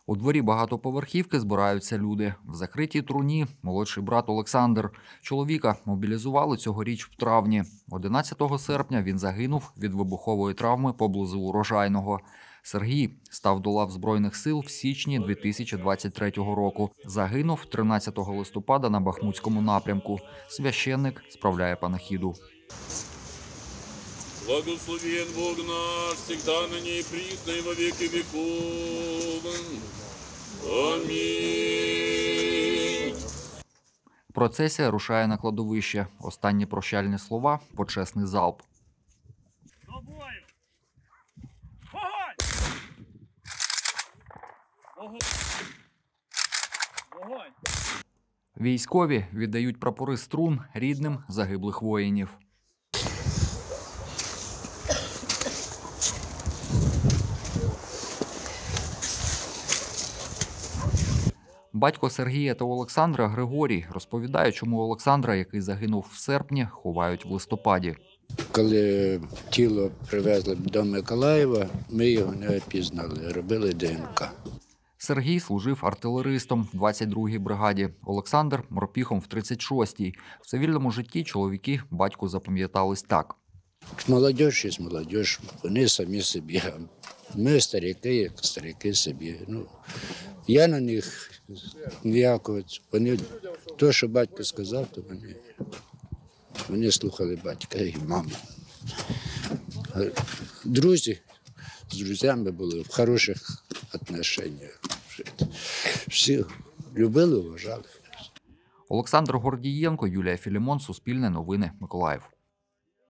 У дворі багатоповерхівки збираються люди. В закритій труні молодший брат Олександр. Чоловіка мобілізували цьогоріч в травні. 11 серпня він загинув від вибухової травми поблизу Урожайного. Сергій став до лав Збройних сил в січні 2023 року. Загинув 13 листопада на Бахмутському напрямку. Священник справляє панахиду. Благословен Бог наш, всегда ныне и присно и во веки веков. Амінь. Процесія рушає на кладовище. Останні прощальні слова – почесний залп. Військові віддають прапори струн рідним загиблих воїнів. Батько Сергія та Олександра Григорій розповідає, чому Олександра, який загинув в серпні, ховають в листопаді. Коли тіло привезли до Миколаєва, ми його не впізнали, робили ДНК. Сергій служив артилеристом в 22-й бригаді, Олександр – морпіхом в 36-й. В цивільному житті чоловіки батьку запам'ятались так. Молодь є молодь, вони самі собі. Ми старики, як старики собі. Я на них ніякого. Вони, то, що батько сказав, то вони слухали батька і маму. Друзі, з друзями були в хороших відношеннях. Всі любили, вважали. Олександр Гордієнко, Юлія Філімон, Суспільне новини, Миколаїв.